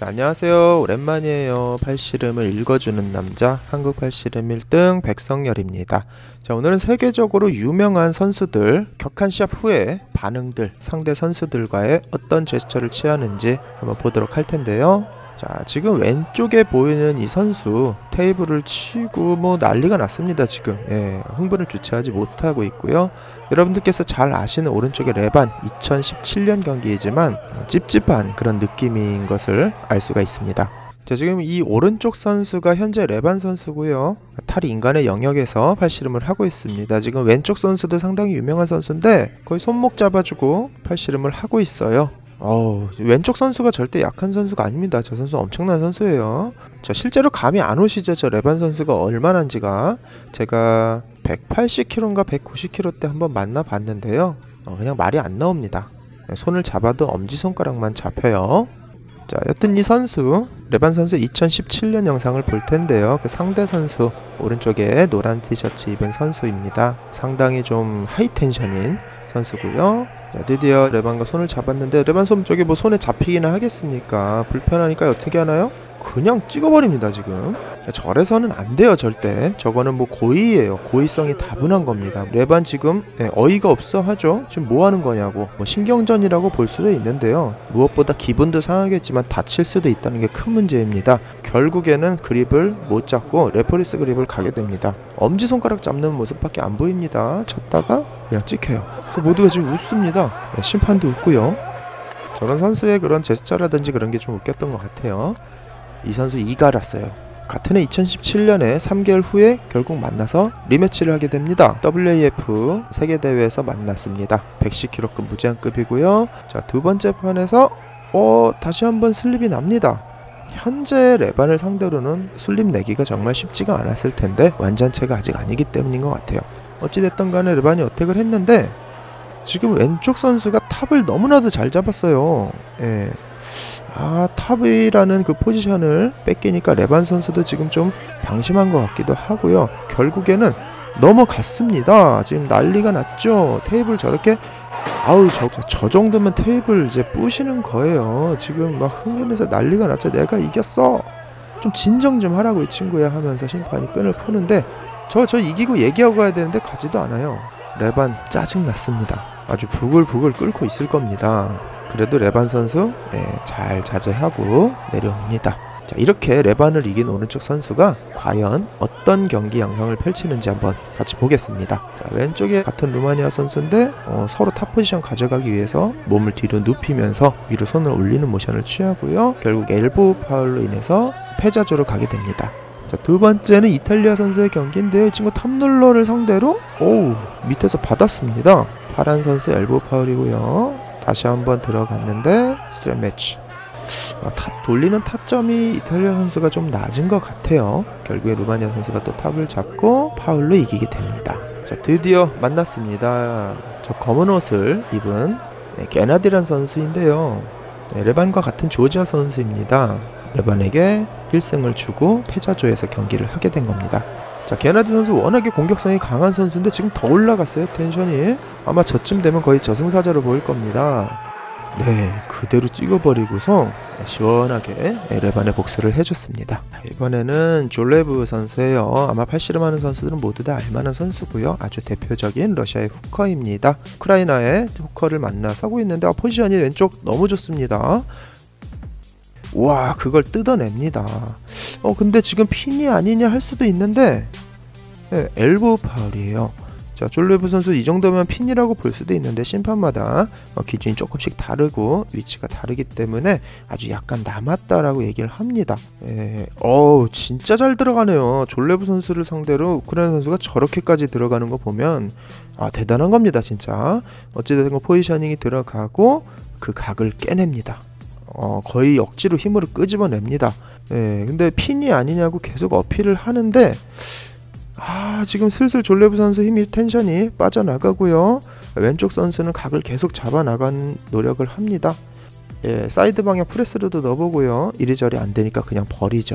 자, 안녕하세요. 오랜만이에요. 팔씨름을 읽어주는 남자, 한국 팔씨름 1등 백성열입니다. 자, 오늘은 세계적으로 유명한 선수들 격한 시합 후에 반응들, 상대 선수들과의 어떤 제스처를 취하는지 한번 보도록 할 텐데요. 자, 지금 왼쪽에 보이는 이 선수 테이블을 치고 뭐 난리가 났습니다. 지금 흥분을 주체하지 못하고 있고요. 여러분들께서 잘 아시는 오른쪽의 레반 2017년 경기이지만 찝찝한 그런 느낌인 것을 알 수가 있습니다. 자, 지금 이 오른쪽 선수가 현재 레반 선수고요. 탈인간의 영역에서 팔씨름을 하고 있습니다. 지금 왼쪽 선수도 상당히 유명한 선수인데 거의 손목 잡아주고 팔씨름을 하고 있어요. 왼쪽 선수가 절대 약한 선수가 아닙니다. 저 선수 엄청난 선수예요. 자, 실제로 감이 안 오시죠? 저 레반 선수가 얼마나인지가. 제가 180kg인가 190kg 때 한번 만나봤는데요. 그냥 말이 안 나옵니다. 손을 잡아도 엄지손가락만 잡혀요. 자, 여튼 이 선수 레반 선수 2017년 영상을 볼 텐데요. 그 상대 선수 오른쪽에 노란 티셔츠 입은 선수입니다. 상당히 좀 하이텐션인 선수고요. 자, 드디어 레반과 손을 잡았는데 레반 손 저기 뭐 손에 잡히기나 하겠습니까? 불편하니까 어떻게 하나요? 그냥 찍어버립니다. 지금 절에서는 안 돼요. 절대. 저거는 뭐 고의예요. 고의성이 다분한 겁니다. 레반 지금 어이가 없어 하죠. 지금 뭐 하는 거냐고. 뭐 신경전이라고 볼 수도 있는데요. 무엇보다 기분도 상하겠지만 다칠 수도 있다는 게 큰 문제입니다. 결국에는 그립을 못 잡고 레퍼리스 그립을 가게 됩니다. 엄지손가락 잡는 모습밖에 안 보입니다. 쳤다가 그냥 찍혀요. 그 모두가 지금 웃습니다. 심판도 웃고요. 저런 선수의 그런 제스처라든지 그런 게 좀 웃겼던 것 같아요. 이 선수 이갈았어요. 같은 해 2017년에 3개월 후에 결국 만나서 리매치를 하게 됩니다. WAF 세계대회에서 만났습니다. 110kg급 무제한급이고요. 자, 두 번째 판에서 다시 한번 슬립이 납니다. 현재 레반을 상대로는 슬립 내기가 정말 쉽지가 않았을 텐데 완전체가 아직 아니기 때문인 것 같아요. 어찌됐든 간에 레반이 어택을 했는데 지금 왼쪽 선수가 탑을 너무나도 잘 잡았어요. 탑이라는 그 포지션을 뺏기니까 레반 선수도 지금 좀 방심한 것 같기도 하고요. 결국에는 넘어갔습니다. 지금 난리가 났죠. 테이블 저렇게 저 정도면 테이블 이제 부시는 거예요. 지금 막 흥분해서 난리가 났죠. 내가 이겼어. 좀 진정 좀 하라고 이 친구야 하면서 심판이 끈을 푸는데 저 이기고 얘기하고 가야 되는데 가지도 않아요. 레반 짜증났습니다. 아주 부글부글 끓고 있을 겁니다. 그래도 레반 선수 잘 자제하고 내려옵니다. 자, 이렇게 레반을 이긴 오른쪽 선수가 과연 어떤 경기 양상을 펼치는지 한번 같이 보겠습니다. 자, 왼쪽에 같은 루마니아 선수인데 서로 탑 포지션 가져가기 위해서 몸을 뒤로 눕히면서 위로 손을 올리는 모션을 취하고요. 결국 엘보우 파울로 인해서 패자조로 가게 됩니다. 자, 두 번째는 이탈리아 선수의 경기인데요. 이 친구 탑롤러를 상대로 밑에서 받았습니다. 파란 선수 엘보우 파울이고요. 다시 한번 들어갔는데 스트랩 매치. 돌리는 타점이 이탈리아 선수가 좀 낮은 것 같아요. 결국에 루마니아 선수가 또 탑을 잡고 파울로 이기게 됩니다. 자, 드디어 만났습니다. 저 검은 옷을 입은 게나디란 선수인데요. 레반과 같은 조지아 선수입니다. 레반에게 1승을 주고 패자조에서 경기를 하게 된 겁니다. 자, 게나디 선수 워낙에 공격성이 강한 선수인데 지금 더 올라갔어요. 텐션이. 아마 저쯤 되면 거의 저승사자로 보일 겁니다. 그대로 찍어버리고서 시원하게 레반에 복수를 해줬습니다. 이번에는 졸레브 선수예요. 아마 팔씨름 하는 선수들은 모두 다 알만한 선수고요. 아주 대표적인 러시아의 후커입니다. 우크라이나의 후커를 만나서 하고 있는데 포지션이 왼쪽 너무 좋습니다. 와, 그걸 뜯어냅니다. 근데 지금 핀이 아니냐 할 수도 있는데 엘보우 파울이에요. 자, 졸레브 선수 이 정도면 핀이라고 볼 수도 있는데 심판마다 기준이 조금씩 다르고 위치가 다르기 때문에 아주 약간 남았다라고 얘기를 합니다. 진짜 잘 들어가네요. 졸레브 선수를 상대로 우크라이나 선수가 저렇게까지 들어가는 거 보면 대단한 겁니다. 진짜. 어찌됐든 포지셔닝이 들어가고 그 각을 깨냅니다. 거의 억지로 힘으로 끄집어냅니다. 근데 핀이 아니냐고 계속 어필을 하는데 지금 슬슬 졸레브 선수 힘이 텐션이 빠져나가고요. 왼쪽 선수는 각을 계속 잡아나가는 노력을 합니다. 사이드 방향 프레스로도 넣어보고요. 이리저리 안 되니까 그냥 버리죠.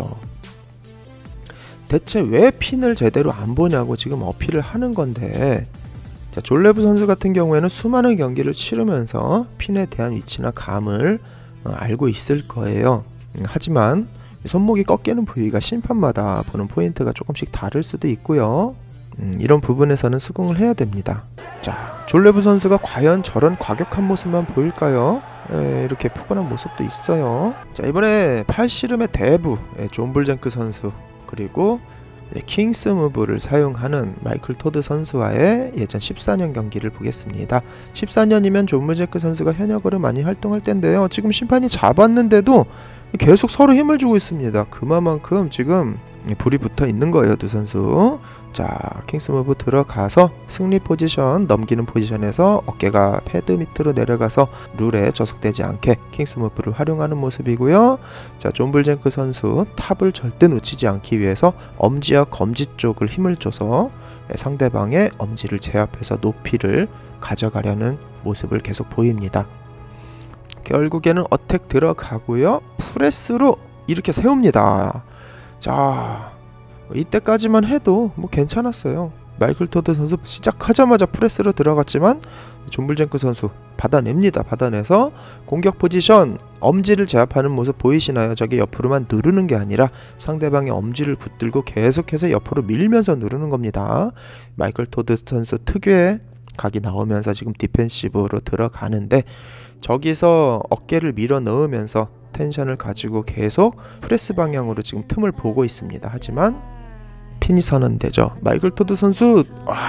대체 왜 핀을 제대로 안 보냐고 지금 어필을 하는 건데, 자, 졸레브 선수 같은 경우에는 수많은 경기를 치르면서 핀에 대한 위치나 감을 알고 있을 거예요. 하지만 손목이 꺾이는 부위가 심판마다 보는 포인트가 조금씩 다를 수도 있고요. 이런 부분에서는 수긍을 해야 됩니다. 자, 졸레브 선수가 과연 저런 과격한 모습만 보일까요? 이렇게 푸근한 모습도 있어요. 자, 이번에 팔씨름의 대부 존 불젠크 선수, 그리고 킹스 무브를 사용하는 마이클 토드 선수와의 예전 14년 경기를 보겠습니다. 14년이면 존 불젠크 선수가 현역으로 많이 활동할 텐데요. 지금 심판이 잡았는데도 계속 서로 힘을 주고 있습니다. 그만큼 지금 불이 붙어 있는 거예요, 두 선수. 자, 킹스 무브 들어가서 승리 포지션, 넘기는 포지션에서 어깨가 패드 밑으로 내려가서 룰에 저속되지 않게 킹스 무브를 활용하는 모습이고요. 자, 존 불젠크 선수 탑을 절대 놓치지 않기 위해서 엄지와 검지 쪽을 힘을 줘서 상대방의 엄지를 제압해서 높이를 가져가려는 모습을 계속 보입니다. 결국에는 어택 들어가고요. 프레스로 이렇게 세웁니다. 자, 이때까지만 해도 뭐 괜찮았어요. 마이클 토드 선수 시작하자마자 프레스로 들어갔지만 존 불젠크 선수 받아냅니다. 받아내서 공격 포지션, 엄지를 제압하는 모습 보이시나요? 저게 옆으로만 누르는 게 아니라 상대방의 엄지를 붙들고 계속해서 옆으로 밀면서 누르는 겁니다. 마이클 토드 선수 특유의 각이 나오면서 지금 디펜시브로 들어가는데, 저기서 어깨를 밀어 넣으면서 텐션을 가지고 계속 프레스 방향으로 지금 틈을 보고 있습니다. 하지만 핀이 선언되죠. 마이클 토드 선수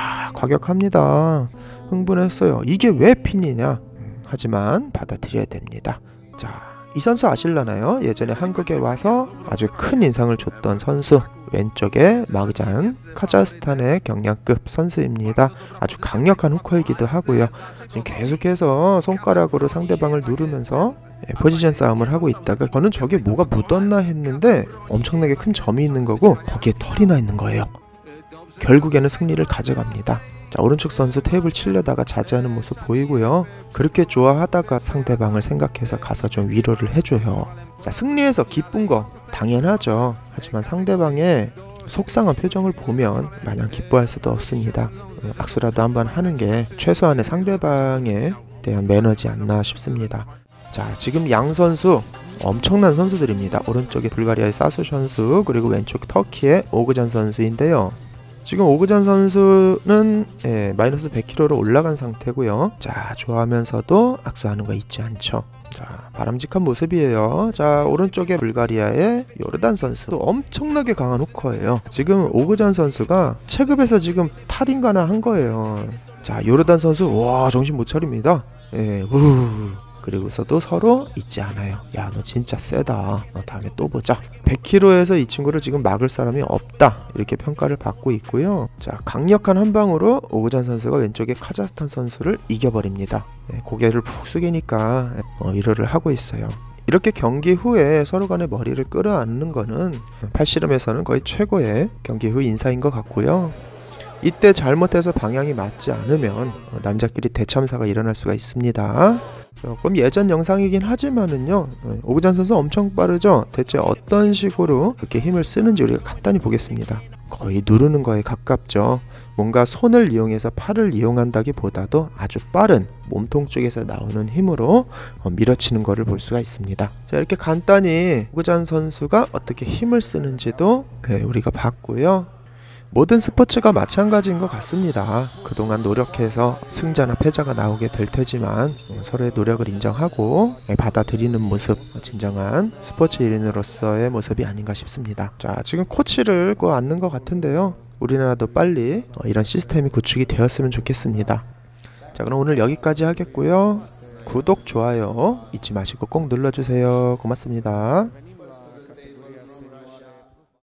과격합니다. 흥분했어요. 이게 왜 핀이냐? 하지만 받아들여야 됩니다. 자, 이 선수 아실라나요? 예전에 한국에 와서 아주 큰 인상을 줬던 선수, 왼쪽에 마그잔, 카자흐스탄의 경량급 선수입니다. 아주 강력한 후커이기도 하고요. 지금 계속해서 손가락으로 상대방을 누르면서 포지션 싸움을 하고 있다가 저는 저게 뭐가 묻었나 했는데 엄청나게 큰 점이 있는 거고 거기에 털이 나 있는 거예요. 결국에는 승리를 가져갑니다. 자, 오른쪽 선수 테이블 치려다가 자제하는 모습 보이고요. 그렇게 좋아하다가 상대방을 생각해서 가서 좀 위로를 해줘요. 자, 승리해서 기쁜 거 당연하죠. 하지만 상대방의 속상한 표정을 보면 마냥 기뻐할 수도 없습니다. 악수라도 한번 하는 게 최소한의 상대방에 대한 매너지 않나 싶습니다. 자, 지금 양 선수 엄청난 선수들입니다. 오른쪽에 불가리아의 사수 선수, 그리고 왼쪽 터키의 오그잔 선수인데요. 지금 오그잔 선수는 마이너스 100kg로 올라간 상태고요. 자, 좋아하면서도 악수하는 거 잊지 않죠. 자, 바람직한 모습이에요. 자, 오른쪽에 불가리아의 요르단 선수 엄청나게 강한 후커예요. 지금 오그잔 선수가 체급에서 지금 탈인가나 한 거예요. 자, 요르단 선수 와, 정신 못 차립니다. 그리고서도 서로 잊지 않아요. 야, 너 진짜 세다. 너 다음에 또 보자. 100kg에서 이 친구를 지금 막을 사람이 없다. 이렇게 평가를 받고 있고요. 자, 강력한 한 방으로 오그잔 선수가 왼쪽에 카자흐스탄 선수를 이겨버립니다. 고개를 푹 숙이니까 위로를 하고 있어요. 이렇게 경기 후에 서로 간의 머리를 끌어안는 거는 팔씨름에서는 거의 최고의 경기 후 인사인 것 같고요. 이때 잘못해서 방향이 맞지 않으면 남자끼리 대참사가 일어날 수가 있습니다. 조금 예전 영상이긴 하지만은요, 오그잔 선수 엄청 빠르죠. 대체 어떤 식으로 그렇게 힘을 쓰는지 우리가 간단히 보겠습니다. 거의 누르는 거에 가깝죠. 뭔가 손을 이용해서 팔을 이용한다기보다도 아주 빠른 몸통 쪽에서 나오는 힘으로 밀어치는 거를 볼 수가 있습니다. 자, 이렇게 간단히 오그잔 선수가 어떻게 힘을 쓰는지도 우리가 봤고요. 모든 스포츠가 마찬가지인 것 같습니다. 그동안 노력해서 승자나 패자가 나오게 될 테지만 서로의 노력을 인정하고 받아들이는 모습, 진정한 스포츠인으로서의 모습이 아닌가 싶습니다. 자, 지금 코치를 꿔안는 것 같은데요. 우리나라도 빨리 이런 시스템이 구축이 되었으면 좋겠습니다. 자, 그럼 오늘 여기까지 하겠고요. 구독, 좋아요 잊지 마시고 꼭 눌러주세요. 고맙습니다.